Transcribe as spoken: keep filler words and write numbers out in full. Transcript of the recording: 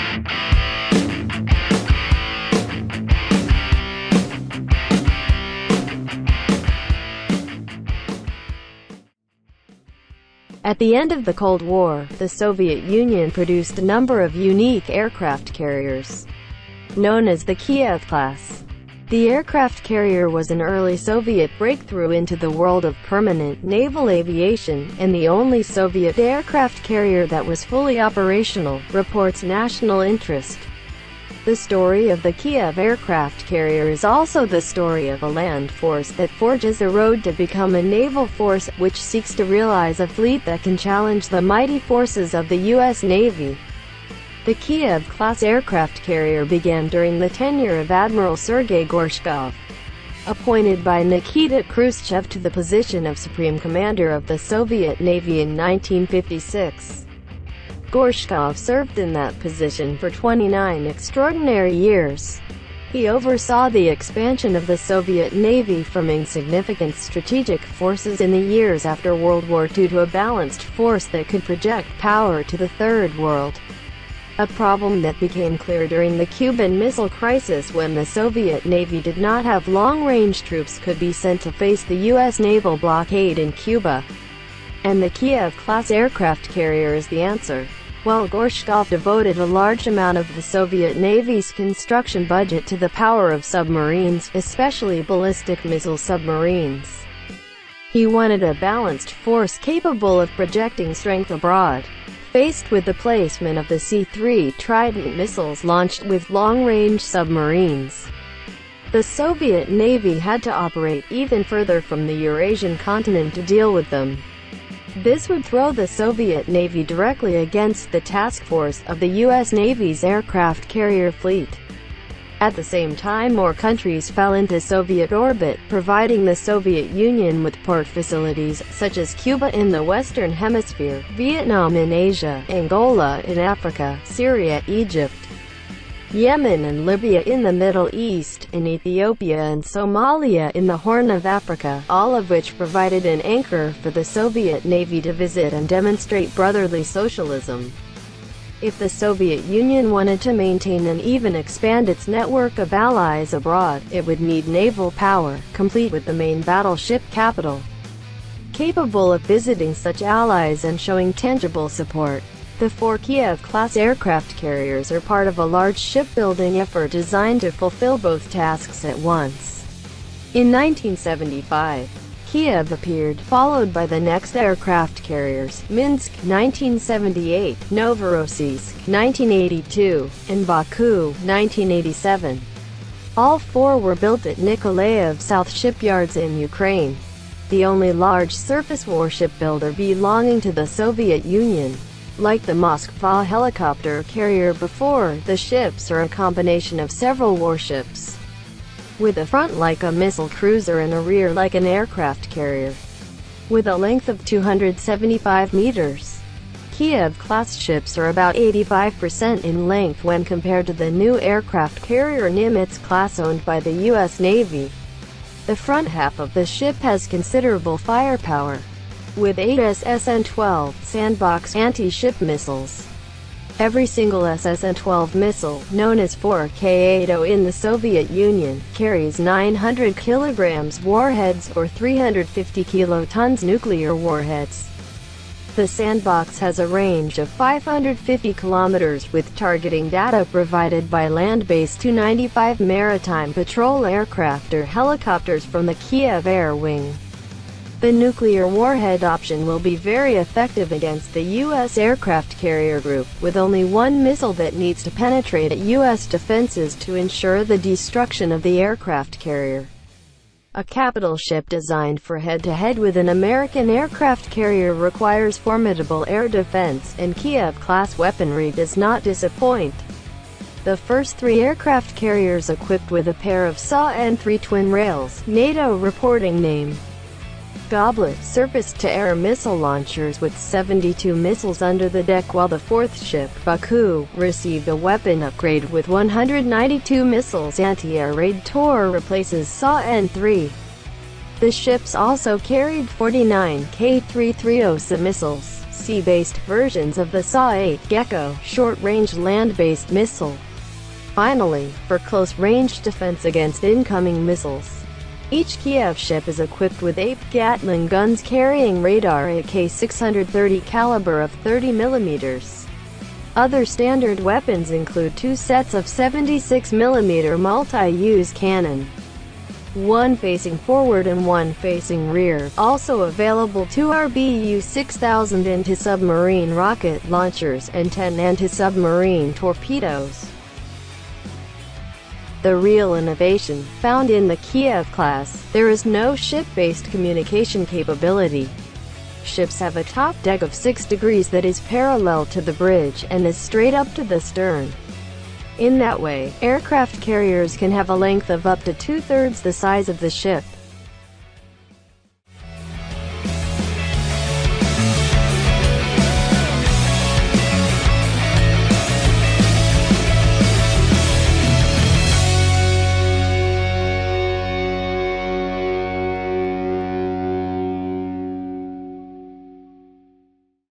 At the end of the Cold War, the Soviet Union produced a number of unique aircraft carriers, known as the Kiev-class. The aircraft carrier was an early Soviet breakthrough into the world of permanent naval aviation, and the only Soviet aircraft carrier that was fully operational, reports National Interest. The story of the Kiev aircraft carrier is also the story of a land force that forges a road to become a naval force, which seeks to realize a fleet that can challenge the mighty forces of the U S Navy. The Kiev-class aircraft carrier began during the tenure of Admiral Sergei Gorshkov, appointed by Nikita Khrushchev to the position of Supreme Commander of the Soviet Navy in nineteen fifty-six. Gorshkov served in that position for twenty-nine extraordinary years. He oversaw the expansion of the Soviet Navy from insignificant strategic forces in the years after World War Two to a balanced force that could project power to the Third World. A problem that became clear during the Cuban Missile Crisis, when the Soviet Navy did not have long-range troops could be sent to face the U S naval blockade in Cuba. And the Kiev-class aircraft carrier is the answer. While Gorshkov devoted a large amount of the Soviet Navy's construction budget to the power of submarines, especially ballistic missile submarines, he wanted a balanced force capable of projecting strength abroad. Faced with the placement of the C three Trident missiles launched with long-range submarines, the Soviet Navy had to operate even further from the Eurasian continent to deal with them. This would throw the Soviet Navy directly against the task force of the U S Navy's aircraft carrier fleet. At the same time, more countries fell into Soviet orbit, providing the Soviet Union with port facilities, such as Cuba in the Western Hemisphere, Vietnam in Asia, Angola in Africa, Syria, Egypt, Yemen and Libya in the Middle East, and Ethiopia and Somalia in the Horn of Africa, all of which provided an anchor for the Soviet Navy to visit and demonstrate brotherly socialism. If the Soviet Union wanted to maintain and even expand its network of allies abroad, it would need naval power, complete with the main battleship capital, capable of visiting such allies and showing tangible support. The four Kiev-class aircraft carriers are part of a large shipbuilding effort designed to fulfill both tasks at once. In nineteen seventy-five, Kiev appeared, followed by the next aircraft carriers, Minsk, nineteen seventy-eight, Novorossiysk, nineteen eighty-two, and Baku, nineteen eighty-seven. All four were built at Nikolaev South shipyards in Ukraine, the only large surface warship builder belonging to the Soviet Union. Like the Moskva helicopter carrier before, the ships are a combination of several warships, with a front like a missile cruiser and a rear like an aircraft carrier, with a length of two hundred seventy-five meters. Kiev-class ships are about eighty-five percent in length when compared to the new aircraft carrier Nimitz class owned by the U S Navy. The front half of the ship has considerable firepower, with eight S S N twelve sandbox anti-ship missiles. Every single S S N twelve missile, known as four K eighty in the Soviet Union, carries nine hundred kilograms warheads or three hundred fifty kilotons nuclear warheads. The sandbox has a range of five hundred fifty kilometers, with targeting data provided by land-based two ninety-five maritime patrol aircraft or helicopters from the Kiev Air Wing. The nuclear warhead option will be very effective against the U S aircraft carrier group, with only one missile that needs to penetrate at U S defenses to ensure the destruction of the aircraft carrier. A capital ship designed for head-to-head with an American aircraft carrier requires formidable air defense, and Kiev-class weaponry does not disappoint. The first three aircraft carriers equipped with a pair of S A N three twin rails, NATO reporting name Goblet, surface-to-air missile launchers with seventy-two missiles under the deck, while the fourth ship, Baku, received a weapon upgrade with one hundred ninety-two missiles. Anti-air raid Tor replaces S A N three. The ships also carried forty-nine K three thirty missiles, sea-based versions of the S A eight Gecko short-range land-based missile. Finally, for close-range defense against incoming missiles, each Kiev ship is equipped with eight Gatling guns carrying radar A K six thirty caliber of thirty millimeters. Other standard weapons include two sets of seventy-six millimeter multi-use cannon, one facing forward and one facing rear. Also available two R B U six thousand anti-submarine rocket launchers and ten anti-submarine torpedoes. The real innovation, found in the Kiev-class, there is no ship-based communication capability. Ships have a top deck of six degrees that is parallel to the bridge and is straight up to the stern. In that way, aircraft carriers can have a length of up to two-thirds the size of the ship.